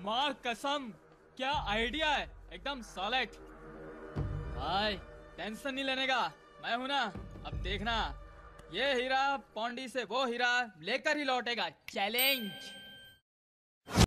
माँ कसम, क्या आइडिया है, एकदम सॉलिड। भाई टेंशन नहीं लेने का, मैं हूं ना। अब देखना, ये हीरा पौंडी से वो हीरा लेकर ही लौटेगा। चैलेंज।